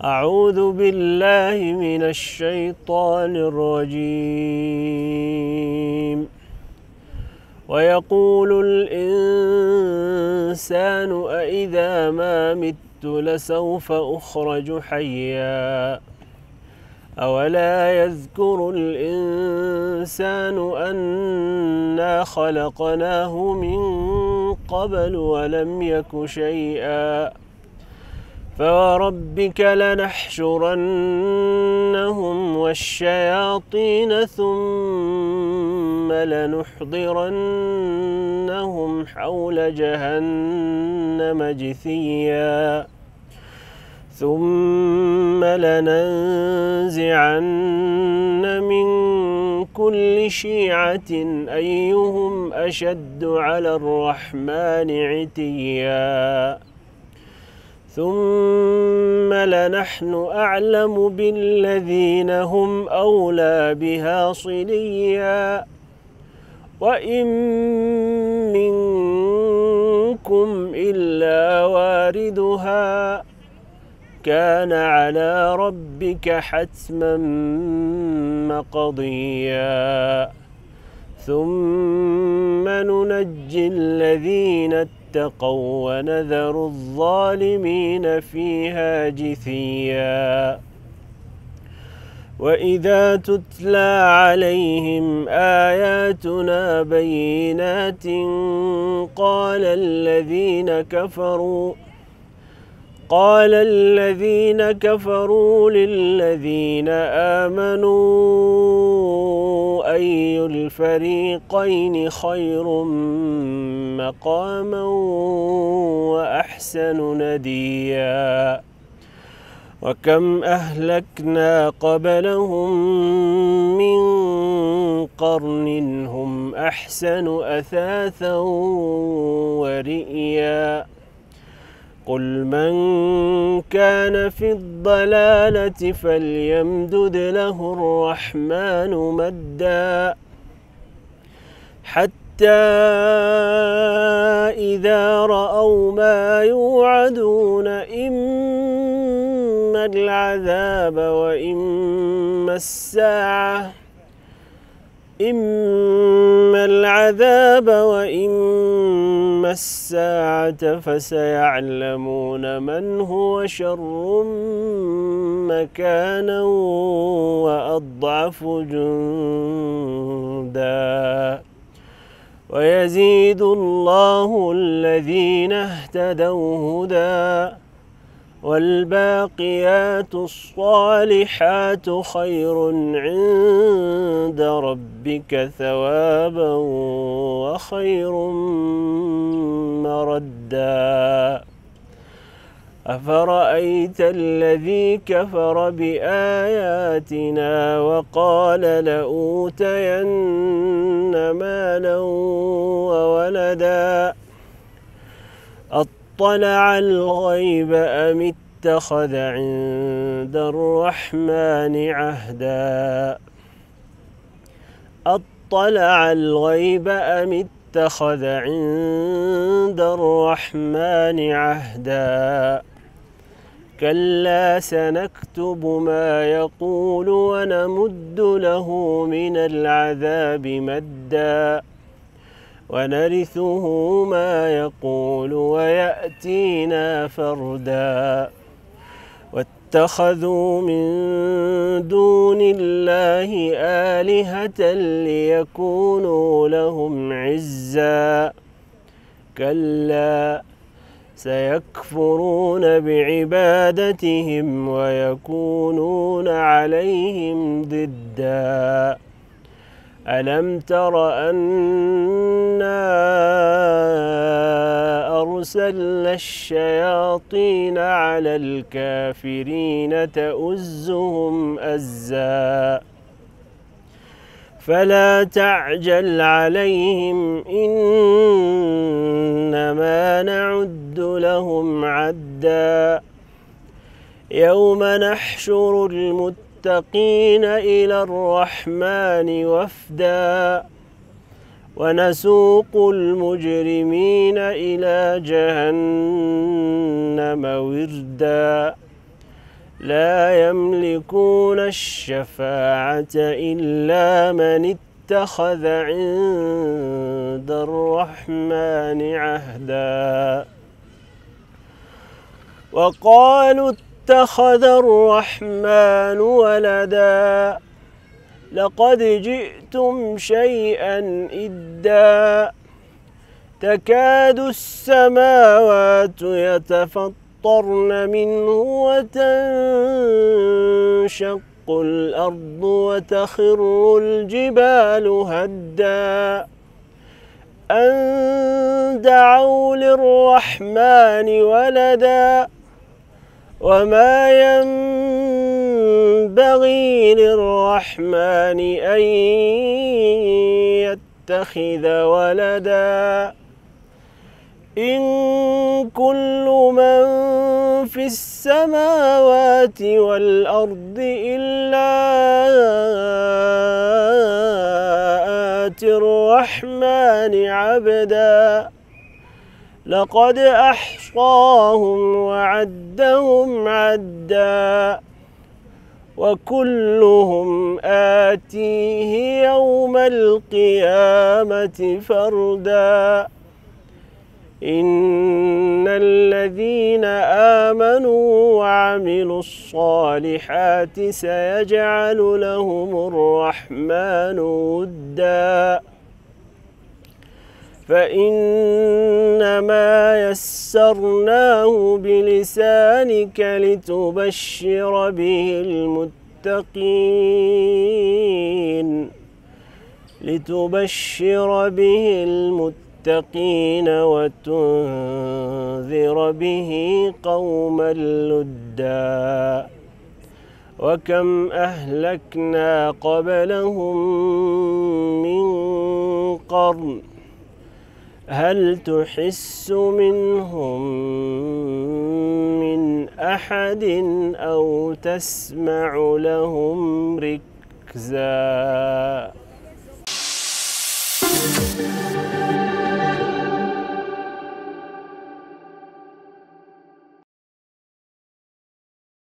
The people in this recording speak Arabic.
أعوذ بالله من الشيطان الرجيم. ويقول الإنسان أإذا ما مت لسوف أخرج حيا أولا يذكر الإنسان أنا خلقناه من قبل ولم يك شيئا فوربك لنحشرنهم والشياطين ثم لنحضرنهم حول جهنم جثيا ثم لننزعن من كل شيعة أيهم أشد على الرحمن عتيا ثم لنحن أعلم بالذين هم أولى بها صليا وإن منكم إلا واردها كان على ربك حتما مقضيا ثم ننجي الذين اتقوا ونذر الظالمين فيها جثيا وإذا تتلى عليهم آياتنا بينات قال الذين كفروا للذين آمنوا أي الفريقين خير مقاما وأحسن نديا وكم أهلكنا قبلهم من قرن هم أحسن أثاثا ورئيا قل من كان في الضلالة فليمدد له الرحمن مدا حتى إذا رأوا ما يوعدون إما العذاب وإما الساعة فسيعلمون من هو شر مكانا وأضعف جندا ويزيد الله الذين اهتدوا هدى والباقيات الصالحات خير عند ربك ثوابا وخير مردا أفرأيت الذي كفر بآياتنا وقال لأوتين مالا وولدا أطلع الغيب أم اتخذ عند الرحمن عهدا أطلع الغيب أم اتخذ عند الرحمن عهدا كلا سنكتب ما يقول ونمد له من العذاب مدا ونرثه ما يقول ويأتينا فردا واتخذوا من دون الله آلهة ليكونوا لهم عزا كلا سيكفرون بعبادتهم ويكونون عليهم ضدا ألم تر أنا أرسلنا الشياطين على الكافرين تؤزهم أزا فلا تعجل عليهم إنما نعد لهم عدا يوم نحشر المتقين إلى الرحمن وفدا ونسوق المجرمين إلى جهنم وردا لا يملكون الشفاعة إلا من اتخذ عند الرحمن عهدا وقالوا اتخذ الرحمن ولدا لقد جئتم شيئا إدا تكاد السماوات يتفطرن منه وتنشق الأرض وتخر الجبال هدا أن دعوا للرحمن ولدا وما ينبغي للرحمن أن يتخذ ولدا إن كل من في السماوات والأرض إلا آتي الرحمن عبدا لقد أحصاهم وعدهم عدا وكلهم آتيه يوم القيامة فردا إن الذين آمنوا وعملوا الصالحات سيجعل لهم الرحمن ودا فإنما يسرناه بلسانك لتبشر به المتقين وتنذر به قوما لدا وكم أهلكنا قبلهم من قرن هل تحس منهم من أحد أو تسمع لهم ركزا